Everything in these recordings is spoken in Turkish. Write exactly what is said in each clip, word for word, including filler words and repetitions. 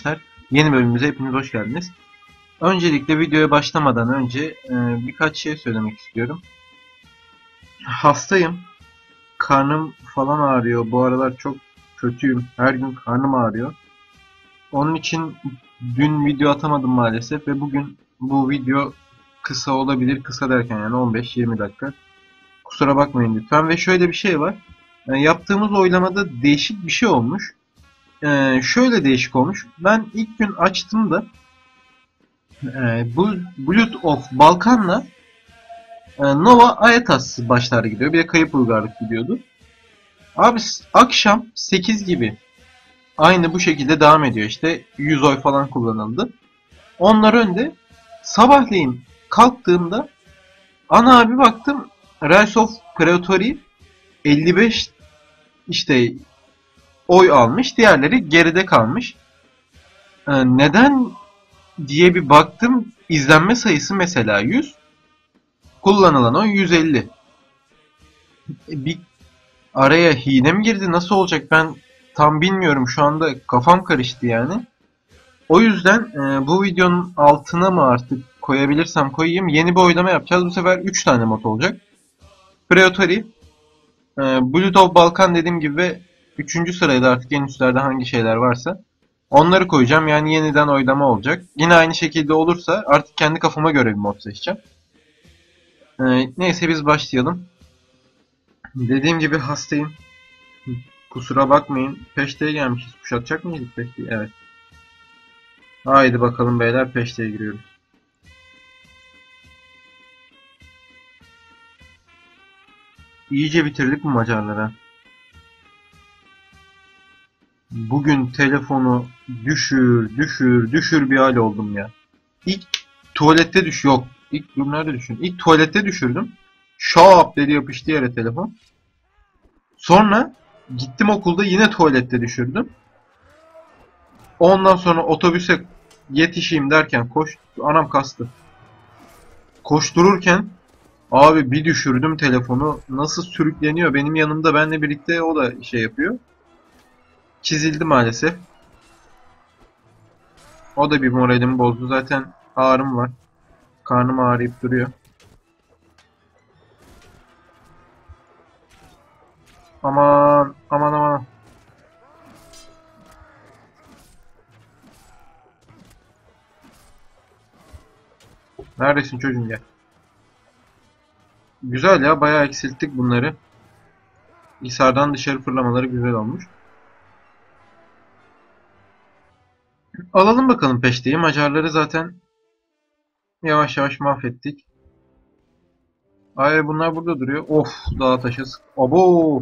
gençler. Yeni bölümümüze hepiniz hoş geldiniz. Öncelikle videoya başlamadan önce e, birkaç şey söylemek istiyorum. Hastayım. Karnım falan ağrıyor. Bu aralar çok kötüyüm. Her gün karnım ağrıyor. Onun için dün video atamadım maalesef ve bugün bu video kısa olabilir. Kısa derken yani on beş yirmi dakika. Kusura bakmayın lütfen. Ve şöyle bir şey var. Yani yaptığımız oylamada değişik bir şey olmuş. Ee, şöyle değişik olmuş. Ben ilk gün açtığımda e, bu Blood of Balkan'la e, Nova Aetas başlarda gidiyor. Bir de Kayıp Uygarlık gidiyordu. Abi akşam sekiz gibi aynı bu şekilde devam ediyor. İşte yüz oy falan kullanıldı. Onlar önde. Sabahleyin kalktığımda ana abi baktım Rise of Praetori elli beş işte oy almış. Diğerleri geride kalmış. Ee, neden diye bir baktım. İzlenme sayısı mesela yüz. Kullanılan oy yüz elli. E, bir araya hile mi girdi? Nasıl olacak? Ben tam bilmiyorum. Şu anda kafam karıştı yani. O yüzden e, bu videonun altına mı artık koyabilirsem koyayım. Yeni bir oylama yapacağız. Bu sefer üç tane mod olacak. Praetori, e, Blood of Balkan dediğim gibi ve üçüncü sırayla artık en üstlerde hangi şeyler varsa onları koyacağım. Yani yeniden oylama olacak. Yine aynı şekilde olursa artık kendi kafama göre bir mod seçeceğim. Ee, neyse biz başlayalım. Dediğim gibi hastayım. Kusura bakmayın. Peşteye gelmişiz. Kuşatacak mıydık peşteyi? Evet. Haydi bakalım beyler, peşteye giriyoruz. İyice bitirdik mi Macarlara? Bugün telefonu düşür, düşür, düşür bir hal oldum ya. İlk tuvalette düş yok. İlk dur nerede düşürdüm? İlk tuvalette düşürdüm. Şap dedi yapıştı yere telefon. Sonra gittim okulda yine tuvalette düşürdüm. Ondan sonra otobüse yetişeyim derken koş, anam kastı. Koştururken abi bir düşürdüm telefonu. Nasıl sürükleniyor benim yanımda, benle birlikte o da şey yapıyor. Çizildi maalesef. O da bir moralimi bozdu. Zaten ağrım var. Karnım ağrıyıp duruyor. Aman aman aman. Neredesin çocuğum, gel. Güzel ya, bayağı eksilttik bunları. Hisardan dışarı fırlamaları güzel olmuş. Alalım bakalım peşteyi. Macarları zaten yavaş yavaş mahvettik. Ay bunlar burada duruyor. Of, dağa taşa sık. Abo.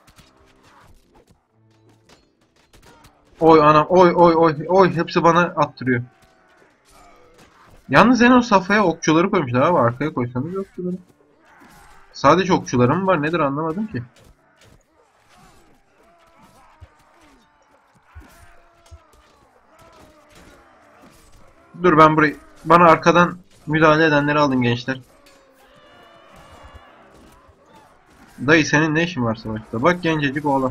Oy anam, oy oy oy oy, hepsi bana attırıyor. Yalnız en o safhaya okçuları koymuşlar abi, arkaya koysanız okçuları. Sadece okçuları mı var, nedir anlamadım ki. Dur ben burayı, bana arkadan müdahale edenleri alın gençler. Dayı senin ne işin var savaşta? Bak gencecik oğlan.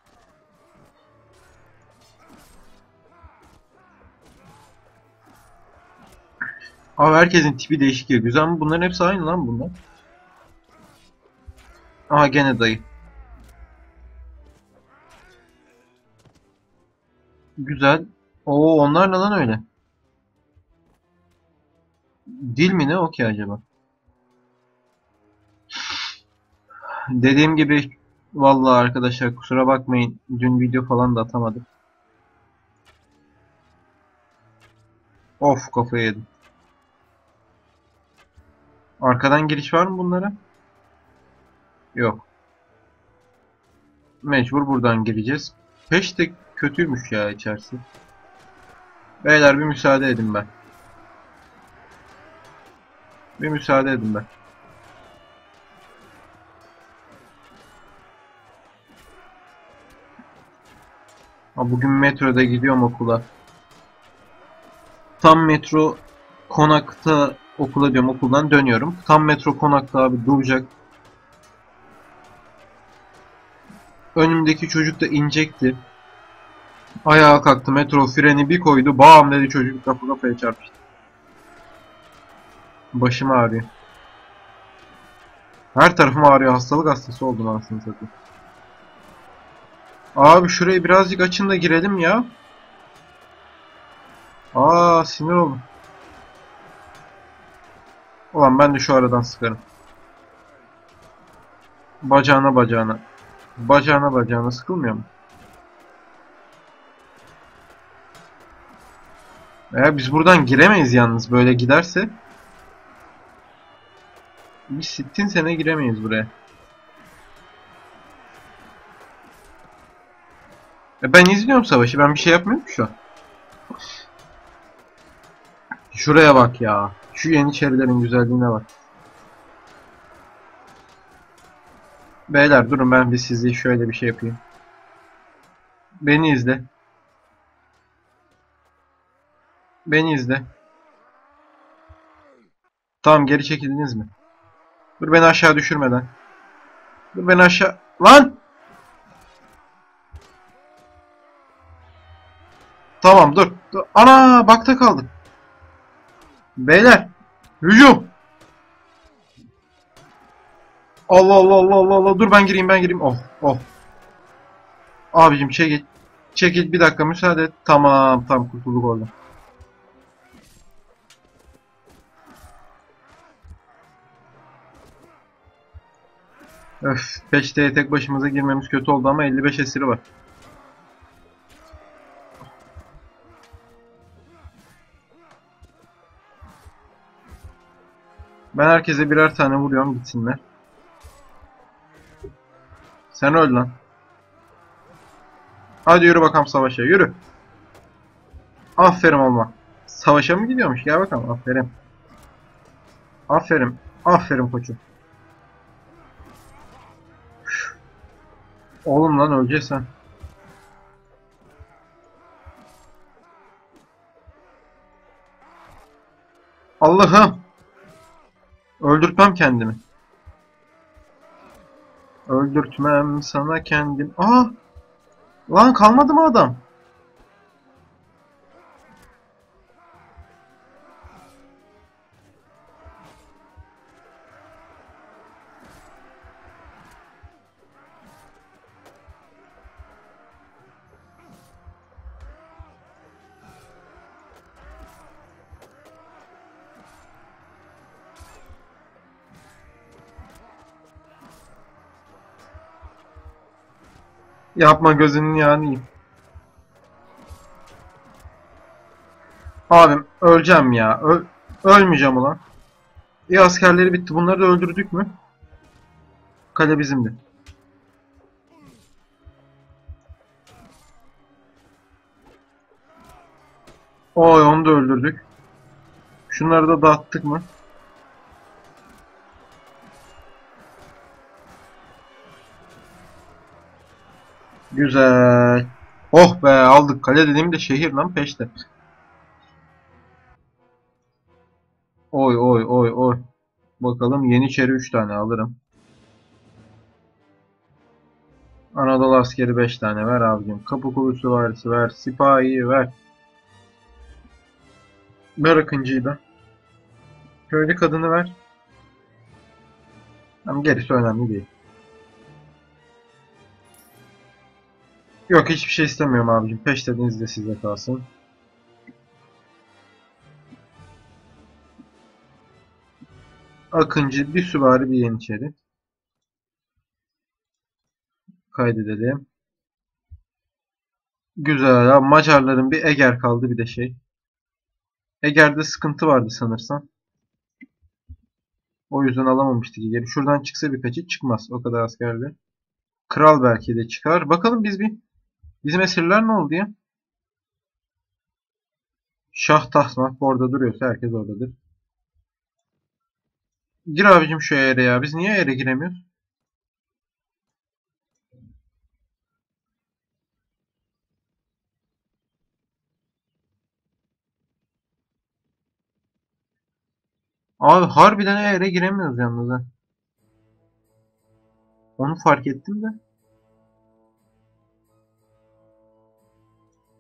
Abi herkesin tipi değişik ya. Güzel mi? Bunların hepsi aynı lan bunlar. Aha gene dayı. Güzel. Oo onlar ne lan öyle? Dil mi ne o ki acaba? Dediğim gibi vallahi arkadaşlar kusura bakmayın. Dün video falan da atamadım. Of, kafayı yedim. Arkadan giriş var mı bunlara? Yok. Mecbur buradan gireceğiz. Peş de kötüymüş ya içerisi. Beyler bir müsaade edin ben. Bir müsaade edin ben. Ha, bugün metroda gidiyorum okula. Tam metro konakta okula diyorum, okuldan dönüyorum. Tam metro konakta abi duracak. Önümdeki çocuk da inecekti. Ayağa kalktı, metro freni bir koydu. Bam dedi, çocuk kapı kafaya çarpıştı. Başım ağrıyor. Her tarafım ağrıyor. Hastalık hastası oldum anasını satayım. Abi şurayı birazcık açın da girelim ya. Aa, sinir oldum. Ulan ben de şu aradan sıkarım. Bacağına bacağına. Bacağına bacağına sıkılmıyor mu? Eğer biz buradan giremeyiz yalnız böyle giderse. Biz sittin sene giremeyiz buraya. E ben izliyorum savaşı. Ben bir şey yapmıyorum ki şu an. Şuraya bak ya. Şu yeniçerilerin güzelliğine bak. Beyler durun, ben bir sizi şöyle bir şey yapayım. Beni izle. Beni izle. Tamam, geri çekildiniz mi? Dur beni aşağı düşürmeden. Dur beni aşağı... Lan! Tamam dur. Dur. Ana, bakta kaldık. Beyler. Hücum. Allah Allah Allah Allah Allah. Dur ben gireyim ben gireyim. Oh oh. Abicim çekil. Çekil bir dakika müsaade et. Tamam tamam, kurtulduk orada. Öf, peşteye tek başımıza girmemiz kötü oldu ama elli beş esiri var. Ben herkese birer tane vuruyorum, gitsinler. Sen öl lan. Hadi yürü bakalım savaşa, yürü. Aferin olma. Savaşa mı gidiyormuş? Gel bakalım, aferin. Aferin. Aferin koçum. Oğlum lan öleceksin. Allah'ım. Öldürtmem kendimi. Öldürtmem sana kendim. Aa! Lan kalmadı mı adam? Yapma, gözünün yağını yiyeyim. Abim öleceğim ya. Öl ölmeyeceğim ulan. İyi, askerleri bitti. Bunları da öldürdük mü? Kale bizimdi. Oy, onu da öldürdük. Şunları da dağıttık mı? Güzel. Oh be, aldık. Kale dediğim de şehir lan, peşte. Oy oy oy oy. Bakalım, Yeniçeri üç tane alırım. Anadolu askeri beş tane ver abicim. Kapı kulu süvarisi ver. Sipahi ver. Ver Akıncı'yı da. Köylü kadını ver. Ama gerisi önemli değil. Yok, hiçbir şey istemiyorum abicim. Peşteniz de sizde kalsın. Akıncı, bir süvari, bir Yeniçeri. Kaydedelim. Güzel ya. Macarların bir Eger kaldı, bir de şey. Eger'de sıkıntı vardı sanırsam. O yüzden alamamıştık Eger'i. Şuradan çıksa birkaçı, çıkmaz. O kadar askerle. Kral belki de çıkar. Bakalım biz bir. Bizim esirler ne oldu ya? Şah tahtmak orada duruyorsa herkes oradadır. Gir abicim şu yere ya. Biz niye yere giremiyoruz? Abi harbiden yere giremiyoruz yalnız ha. Onu fark ettim de.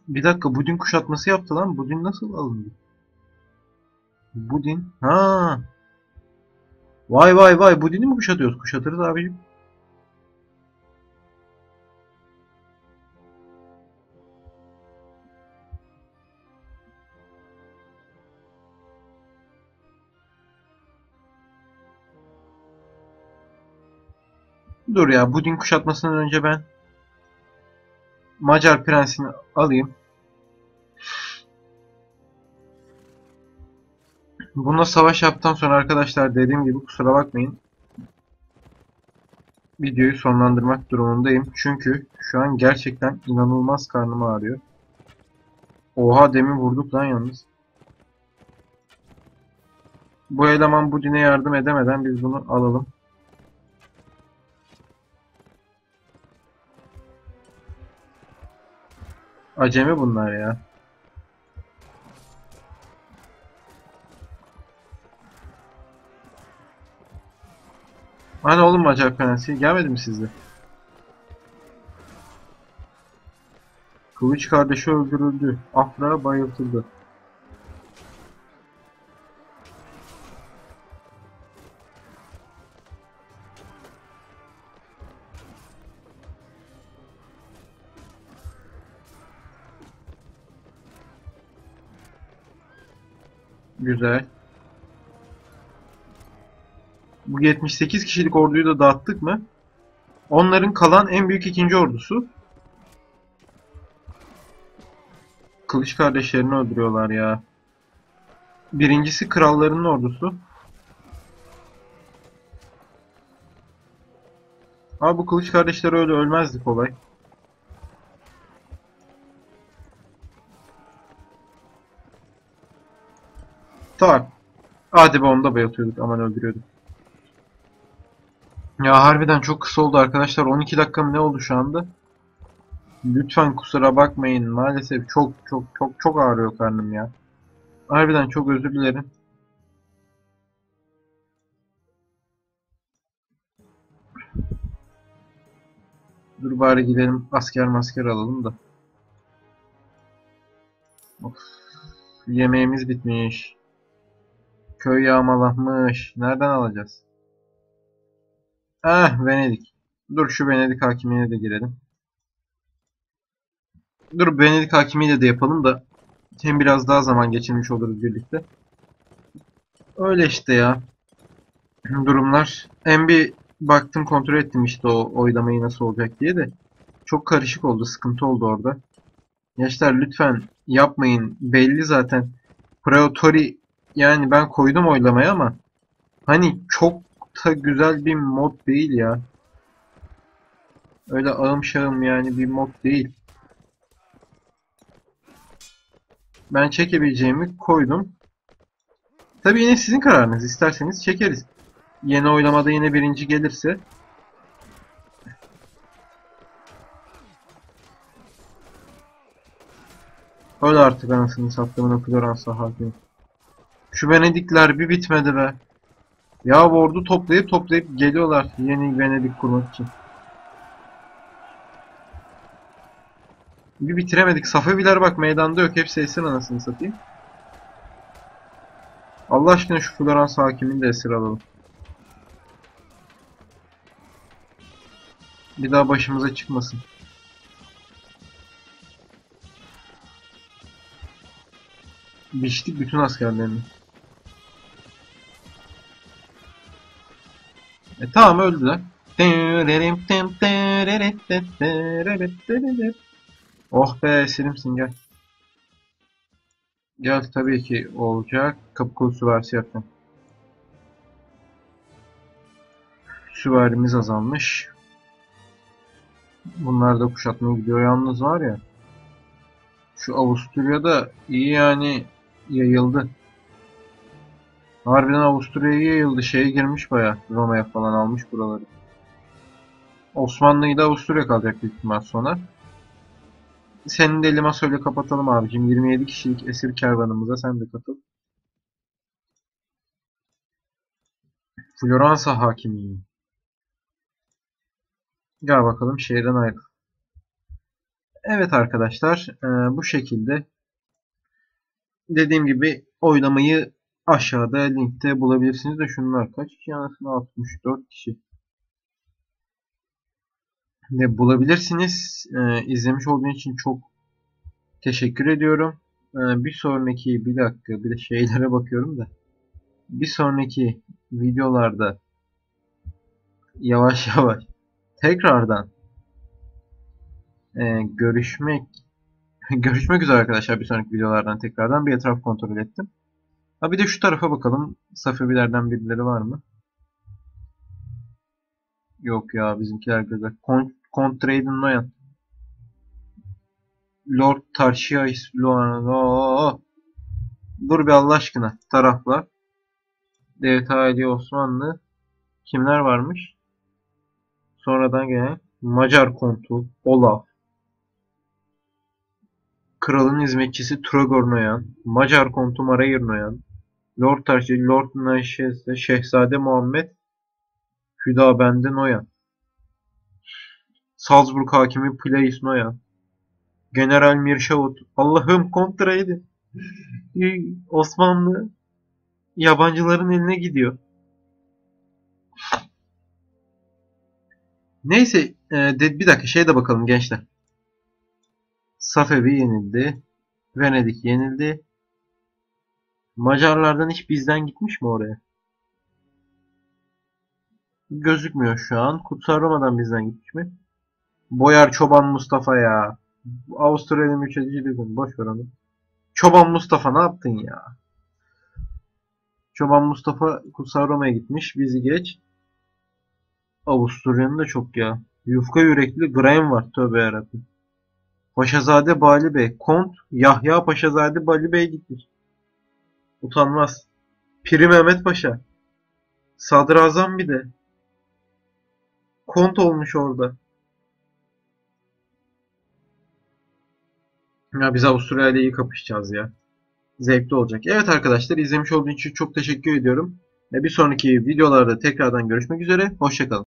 Bir dakika, Budin kuşatması yaptı lan. Budin nasıl alındı? Budin. Ha. Vay vay vay. Budin'i mi kuşatıyoruz? Kuşatırız abicim. Dur ya. Budin kuşatmasından önce ben Macar prensini alayım. Bununla savaş yaptıktan sonra arkadaşlar, dediğim gibi kusura bakmayın, videoyu sonlandırmak durumundayım. Çünkü şu an gerçekten inanılmaz karnım ağrıyor. Oha, demin vurduk lan yalnız. Bu eleman Budin'e yardım edemeden biz bunu alalım. Acemi bunlar ya. Hani oğlum, Macar prensi gelmedi mi sizde? Kılıç kardeşi öldürüldü. Afra bayıltıldı. Güzel. Bu yetmiş sekiz kişilik orduyu da dağıttık mı? Onların kalan en büyük ikinci ordusu. Kılıç kardeşlerini öldürüyorlar ya. Birincisi krallarının ordusu. Abi bu kılıç kardeşler öyle ölmezdi kolay. Tak. Hadi be, onu da bayıltıyorduk. Aman, öldürüyorduk. Ya harbiden çok kısa oldu arkadaşlar. on iki dakika mı ne oldu şu anda? Lütfen kusura bakmayın. Maalesef çok çok çok çok ağrıyor karnım ya. Harbiden çok özür dilerim. Dur bari gidelim asker masker alalım da. Of, yemeğimiz bitmiş. Köy yağmalanmış. Nereden alacağız? Ah, Venedik. Dur şu Venedik hakimiyine de girelim. Dur Venedik hakimiyle de yapalım da hem biraz daha zaman geçirmiş oluruz birlikte. Öyle işte ya. Durumlar. Hem bir baktım, kontrol ettim işte o oylamayı nasıl olacak diye de. Çok karışık oldu, sıkıntı oldu orada. Gençler lütfen yapmayın. Belli zaten. Praetori, yani ben koydum oylamaya ama hani çok da güzel bir mod değil ya. Öyle ağım şağım yani bir mod değil. Ben çekebileceğimi koydum. Tabii yine sizin kararınız. İsterseniz çekeriz. Yeni oylamada yine birinci gelirse. Öyle artık, anasını sattığımın Floransa hakimi. Şu Venedikler bir bitmedi be. Ya bu ordu toplayıp toplayıp geliyorlar yeni Venedik kurmak için. Bir bitiremedik. Safeviler bak meydanda yok. Hepsi esir, anasını satayım. Allah aşkına şu Floransa hakimini de esir alalım. Bir daha başımıza çıkmasın. Biçtik bütün askerlerini. E tamam, öldüler. Oh be, esirimsin, gel. Gel, tabii ki olacak. Kapı kulu süvarisi yapacağım. Süvarimiz azalmış. Bunlar da kuşatmaya gidiyor yalnız, var ya. Şu Avusturya'da iyi yani, yayıldı. Harbiden Avusturya'ya yayıldı. Şeye girmiş baya. Roma'ya falan almış buraları. Osmanlı'yı da Avusturya kalacak büyük ihtimal sonra. Senin de Limassol'ü kapatalım abicim. yirmi yedi kişilik esir kervanımıza sen de katıl. Floransa hakimiyim. Gel bakalım, şehirden ayrıl. Evet arkadaşlar, e, bu şekilde dediğim gibi oylamayı aşağıda linkte bulabilirsiniz de şunlar kaç kişi anasını altmış dört kişi de bulabilirsiniz. E, izlemiş olduğunuz için çok teşekkür ediyorum. E, bir sonraki bir dakika bir de şeylere bakıyorum da bir sonraki videolarda yavaş yavaş tekrardan e, görüşmek görüşmek üzere arkadaşlar. Bir sonraki videolardan tekrardan bir etraf kontrol ettim. Ha bir de şu tarafa bakalım. Safevilerden birileri var mı? Yok ya bizimkiler güzel. Contraden Noyan. Lord Tarşiais Luan. Dur bir Allah aşkına. Taraflar. Devlet Aile Osmanlı. Kimler varmış? Sonradan gelen Macar Kontu. Olaf. Kralın hizmetçisi Trogor Noyan. Macar Kontu Marayır Noyan. Lord Tarşi, Lord Naşese, Şehzade Muhammed Hüdabende Noyan. Salzburg Hakimi Plais Noyan. General Mirşavut. Allah'ım kontra edin. Osmanlı yabancıların eline gidiyor. Neyse e, de, bir dakika şeye de bakalım gençler. Safevi yenildi. Venedik yenildi. Macarlardan hiç bizden gitmiş mi oraya? Gözükmüyor şu an. Kutsal Roma'dan bizden gitmiş mi? Boyar Çoban Mustafa ya. Avusturya'nın mülteci boş ver onu. Çoban Mustafa ne yaptın ya? Çoban Mustafa Kutsal Roma'ya gitmiş. Bizi geç. Avusturya'nın da çok ya. Yufka yürekli Graham var. Tövbe yarabbim. Paşazade Bali Bey. Kont Yahya Paşazade Bali Bey gitmiş. Utanmaz. Piri Mehmet Paşa. Sadrazam bir de. Kont olmuş orada. Ya biz Avusturya ile iyi kapışacağız ya. Zevkli olacak. Evet arkadaşlar izlemiş olduğunuz için çok teşekkür ediyorum. Bir sonraki videolarda tekrardan görüşmek üzere. Hoşça kalın.